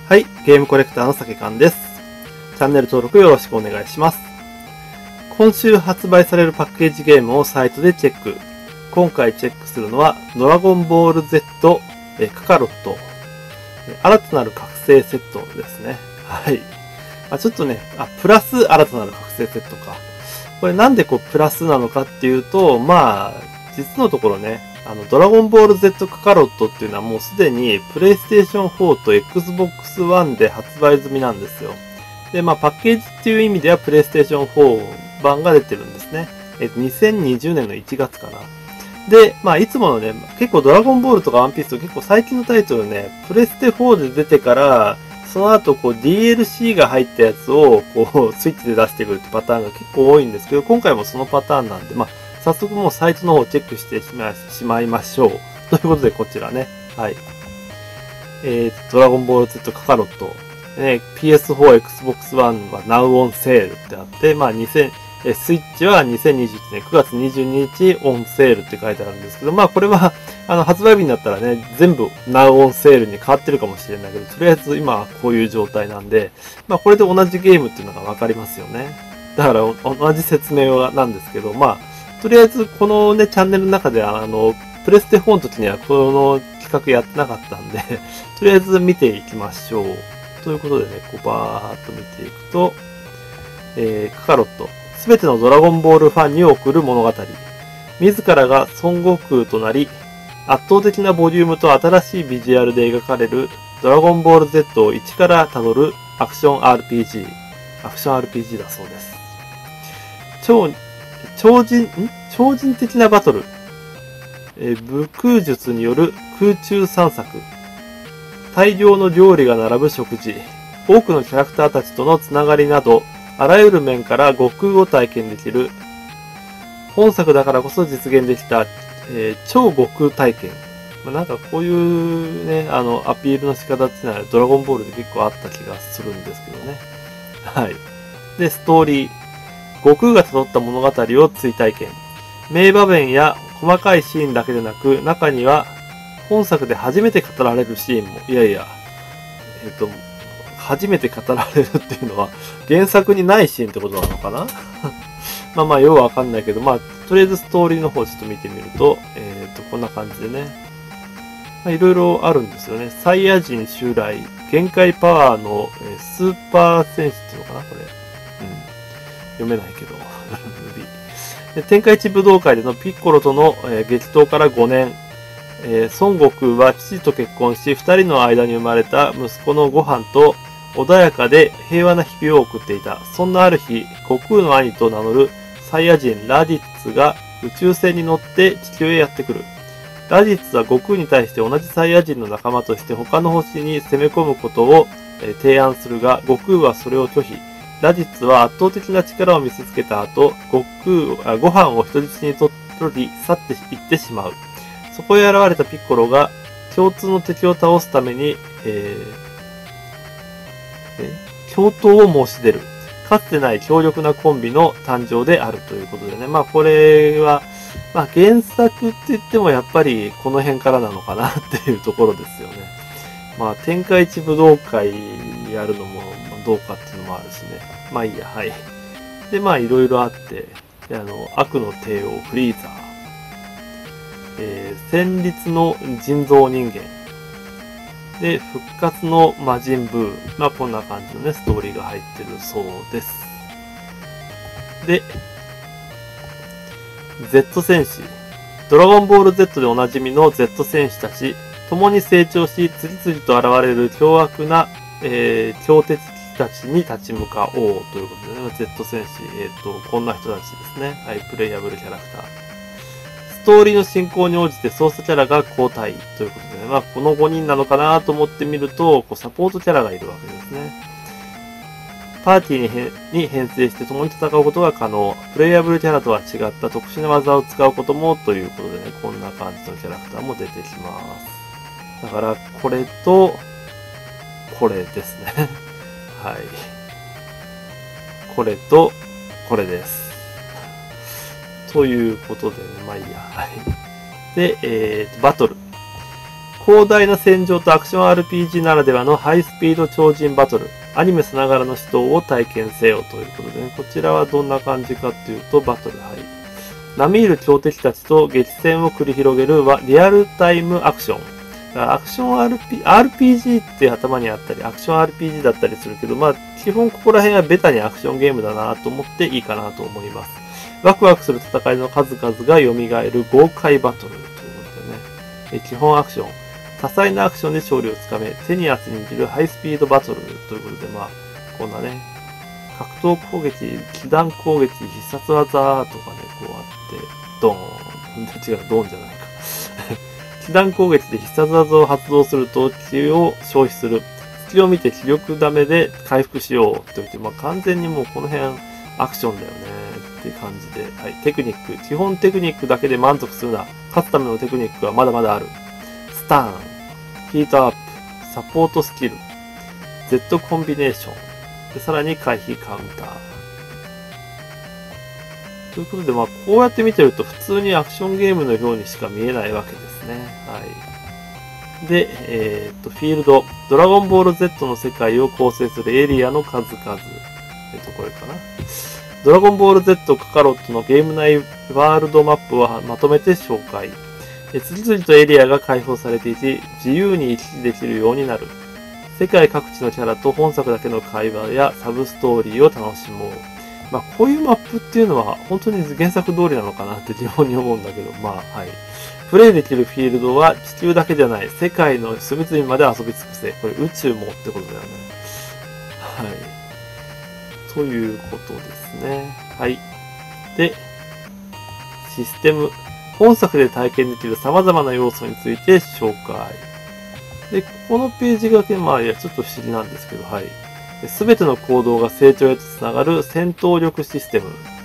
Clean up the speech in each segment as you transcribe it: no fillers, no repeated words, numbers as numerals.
はい、ゲームコレクターのさけかんです。チャンネル登録よろしくお願いします。今週発売されるパッケージゲームをサイトでチェック。今回チェックするのは、ドラゴンボール Z、カカロット、新たなる覚醒セットですね。はい。ちょっとね、プラス新たなる覚醒セットか。これなんでプラスなのかっていうと、実のところね、ドラゴンボール Z カカロットっていうのはもうすでにプレイステーション4と Xbox One で発売済みなんですよ。で、パッケージっていう意味ではプレイステーション4版が出てるんですね。2020年の1月かな。で、いつものね、結構ドラゴンボールとかワンピースと結構最近のタイトルね、プレステ4で出てから、その後DLC が入ったやつをスイッチで出してくるってパターンが結構多いんですけど、今回もそのパターンなんで、早速もうサイトの方をチェックしてしまいましょう。ということでこちらね。はい。ドラゴンボール Z カカロット。PS4、Xbox One は Now on Sale ってあって、スイッチは2021年9月22日オンセールって書いてあるんですけど、これは、発売日になったらね、全部 Now on Sale に変わってるかもしれないけど、とりあえず今はこういう状態なんで、これで同じゲームっていうのがわかりますよね。だから同じ説明なんですけど、とりあえずこのね、チャンネルの中でプレステ4の時にはこの企画やってなかったんで、とりあえず見ていきましょう。ということでね、バーっと見ていくと、カカロット。すべてのドラゴンボールファンに送る物語。自らが孫悟空となり、圧倒的なボリュームと新しいビジュアルで描かれるドラゴンボール Z を一から辿るアクション RPG。アクション RPG だそうです。超人的なバトル。武空術による空中散策。大量の料理が並ぶ食事。多くのキャラクターたちとのつながりなど、あらゆる面から悟空を体験できる。本作だからこそ実現できた、超悟空体験。なんかこういうね、アピールの仕方っていうのはドラゴンボールで結構あった気がするんですけどね。はい。で、ストーリー。悟空が辿った物語を追体験。名場面や細かいシーンだけでなく、中には本作で初めて語られるシーンも、初めて語られるっていうのは原作にないシーンってことなのかなよくわかんないけど、とりあえずストーリーの方ちょっと見てみると、こんな感じでね。いろいろあるんですよね。サイヤ人襲来、限界パワーの、スーパー戦士っていうのかなこれ。読めないけど。で天下一武道会でのピッコロとの、激闘から5年。孫悟空は父と結婚し、二人の間に生まれた息子のご飯と穏やかで平和な日々を送っていた。そんなある日、悟空の兄と名乗るサイヤ人ラディッツが宇宙船に乗って地球へやってくる。ラディッツは悟空に対して同じサイヤ人の仲間として他の星に攻め込むことを提案するが、悟空はそれを拒否。ラディッツは圧倒的な力を見せつけた後、ご飯を人質に取り去っていってしまう。そこへ現れたピッコロが共通の敵を倒すために、共闘を申し出る。かつてない強力なコンビの誕生であるということでね。これは、原作って言ってもやっぱりこの辺からなのかなっていうところですよね。天下一武道会やるのもどうかっていうのもあるしね。いいや、はい。で、いろいろあって、悪の帝王フリーザー。戦慄の人造人間。で、復活の魔人ブー。こんな感じのね、ストーリーが入ってるそうです。で、Z 戦士。ドラゴンボール Z でおなじみの Z 戦士たち、共に成長し、次々と現れる凶悪な、強敵たちに立ち向かおうということでね、Z 戦士、こんな人たちですね。はい、プレイヤブルキャラクター。ストーリーの進行に応じて操作キャラが交代ということでね、この5人なのかなと思ってみると、サポートキャラがいるわけですね。パーティーに編成して共に戦うことが可能。プレイヤブルキャラとは違った特殊な技を使うこともということでね、こんな感じのキャラクターも出てきます。だから、これと、これですね。はい。これと、これです。ということでね、いいや。はい。で、バトル。 広大な戦場とアクション RPG ならではのハイスピード超人バトル、アニメさながらの死闘を体験せよということでね、こちらはどんな感じかっていうと、バトル、はい。並みいる強敵たちと激戦を繰り広げるリアルタイムアクション。だからアクション RPG って頭にあったり、アクション RPG だったりするけど、まあ、基本ここら辺はベタにアクションゲームだなと思っていいかなと思います。ワクワクする戦いの数々が蘇る豪快バトルということでね、基本アクション。多彩なアクションで勝利をつかめ、手に汗握るハイスピードバトルということで、まあ、こんなね、格闘攻撃、気弾攻撃、必殺技とかね、こうあって、ドーン。違う、ドーンじゃないか。気弾攻撃で必殺技を発動すると気を消費する。隙を見て気力ダメで回復しようと言って、まあ完全にもうこの辺アクションだよねっていう感じで、はい、テクニック。基本テクニックだけで満足するな。勝つためのテクニックはまだまだある。スターン、ヒートアップ、サポートスキル、Z コンビネーション、でさらに回避カウンター。ということで、まあ、こうやって見てると普通にアクションゲームのようにしか見えないわけですね。はい。で、フィールド、ドラゴンボール Z の世界を構成するエリアの数々。これかな。ドラゴンボール Z カカロットのゲーム内ワールドマップをまとめて紹介。次々とエリアが開放されていて、自由に行き来できるようになる。世界各地のキャラと本作だけの会話やサブストーリーを楽しもう。まあ、こういうマップっていうのは本当に原作通りなのかなって疑問に思うんだけど、まあ、はい。プレイできるフィールドは地球だけじゃない、世界の隅々まで遊び尽くせ。これ宇宙もってことだよね。はい。ということですね。はい。で、システム。本作で体験できる様々な要素について紹介。で、このページが、まあ、いや、ちょっと不思議なんですけど、はい。すべての行動が成長へとつながる戦闘力システム。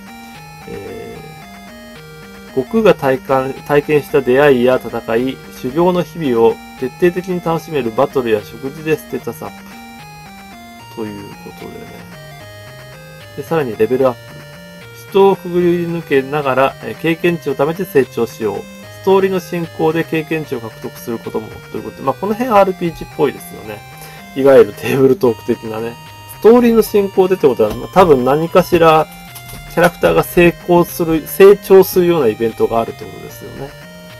悟空が体験した出会いや戦い、修行の日々を徹底的に楽しめるバトルや食事でステータスアップ。ということでね。で、さらにレベルアップ。人をくぐり抜けながら経験値を貯めて成長しよう。ストーリーの進行で経験値を獲得することも。ということで、まあ、この辺 RPG っぽいですよね。いわゆるテーブルトーク的なね。ストーリーの進行でってことは、多分何かしらキャラクターが成長するようなイベントがあるってことですよね。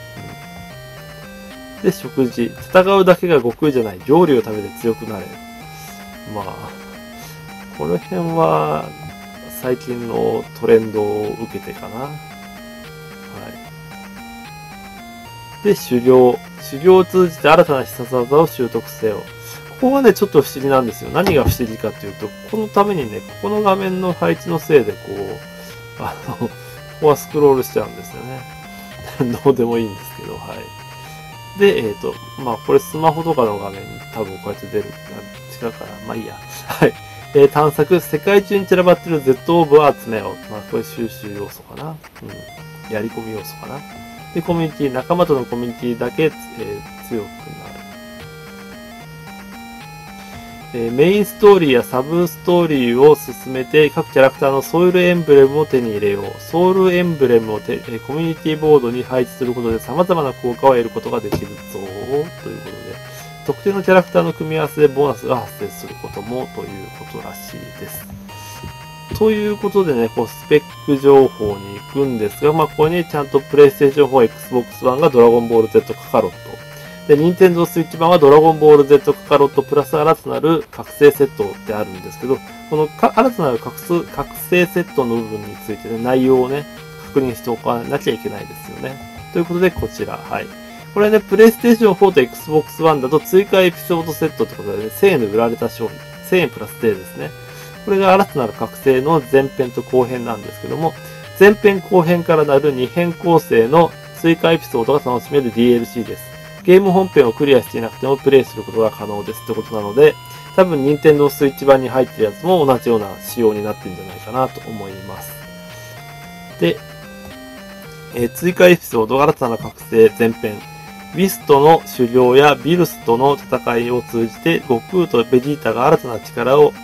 で、食事。戦うだけが悟空じゃない。料理を食べて強くなれ。まあ、この辺は最近のトレンドを受けてかな。はい。で、修行。修行を通じて新たな必殺技を習得せよ。ここがね、ちょっと不思議なんですよ。何が不思議かっていうと、このためにね、ここの画面の配置のせいで、ここはスクロールしちゃうんですよね。どうでもいいんですけど、はい。で、まあ、これスマホとかの画面に多分こうやって出る。違うかな。まあいいや。はい。探索、世界中に散らばってる Z オーブを集めよう。まあ、これ収集要素かな。うん。やり込み要素かな。で、コミュニティ、仲間とのコミュニティだけ、強くなる。メインストーリーやサブストーリーを進めて各キャラクターのソウルエンブレムを手に入れよう。ソウルエンブレムをコミュニティボードに配置することで様々な効果を得ることができるぞ。ということで、特定のキャラクターの組み合わせでボーナスが発生することもということらしいです。ということでね、スペック情報に行くんですが、まあ、ここにちゃんとプレイステーション4、Xbox One がドラゴンボール Z カカロット。で、ニンテンドースイッチ版はドラゴンボール Z カカロットプラス新たなる覚醒セットってあるんですけど、この新たなる覚醒セットの部分についてね、内容をね、確認しておかなきゃいけないですよね。ということで、こちら。はい。これね、プレイステーション4と Xbox One だと追加エピソードセットってことでね、1000円で売られた商品。1000円プラス税ですね。これが新たなる覚醒の前編と後編なんですけども、前編後編からなる2編構成の追加エピソードが楽しめる DLC です。ゲーム本編をクリアしていなくてもプレイすることが可能ですってことなので、多分任天堂スイッチ版に入ってるやつも同じような仕様になってるんじゃないかなと思います。で、追加エピソード、新たな覚醒前編。ウィストの修行やビルスとの戦いを通じて、悟空とベジータに新たな力を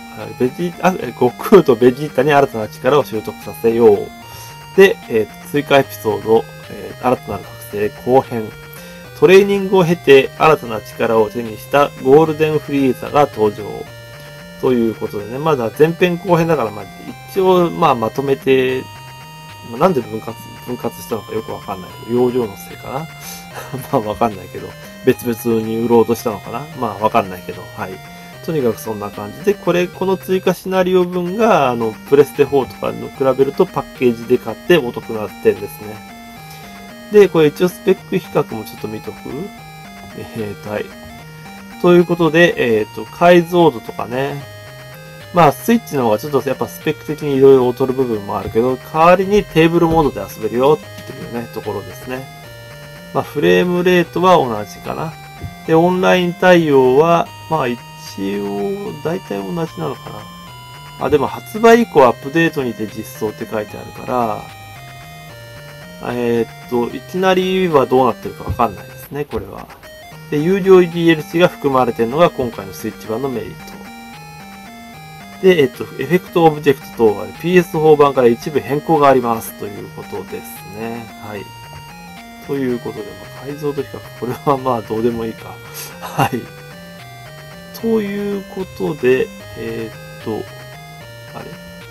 習得させよう。で、追加エピソード、新たなる覚醒後編。 トレーニングを経て新たな力を手にしたゴールデンフリーザが登場。ということでね、まだ前編後編だから、一応、まとめて、なんで分割したのかよくわかんないけど、容量のせいかなわかんないけど、別々に売ろうとしたのかなわかんないけど、はい。とにかくそんな感じで、この追加シナリオ分が、プレステ4とかに比べるとパッケージで買ってお得な点ですね。で、これ一応スペック比較もちょっと見とく。はい。ということで、解像度とかね。スイッチの方がちょっとやっぱスペック的にいろいろ劣る部分もあるけど、代わりにテーブルモードで遊べるよっていうね、ところですね。フレームレートは同じかな。で、オンライン対応は、一応、大体同じなのかな。でも発売以降アップデートにて実装って書いてあるから、いきなりはどうなってるかわかんないですね、これは。で、有料 DLC が含まれているのが今回のスイッチ版のメリット。で、エフェクトオブジェクト等は PS4 版から一部変更がありますということですね。はい。ということで、解像度比較、これはどうでもいいか。はい。ということで、あれ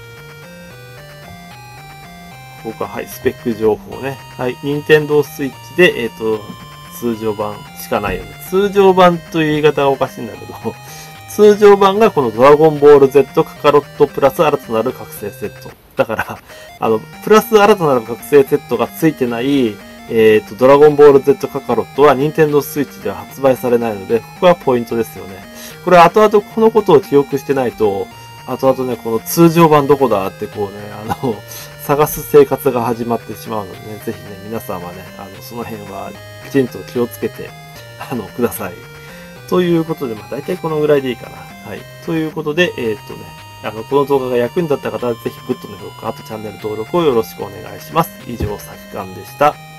ここか、はい、スペック情報ね。はい、任天堂スイッチで、通常版しかないよね。通常版という言い方がおかしいんだけど、通常版がこのドラゴンボール Z カカロットプラス新たなる覚醒セット。だから、プラス新たなる覚醒セットが付いてない、ドラゴンボール Z カカロットは任天堂スイッチでは発売されないので、ここはポイントですよね。これ後々このことを記憶してないと、後々ね、この通常版どこだってこうね、探す生活が始まってしまうのでね、ぜひね、皆さんはね、その辺はきちんと気をつけて、ください。ということで、大体このぐらいでいいかな。はい。ということで、この動画が役に立った方は、ぜひグッドの評価、あとチャンネル登録をよろしくお願いします。以上、さきかんでした。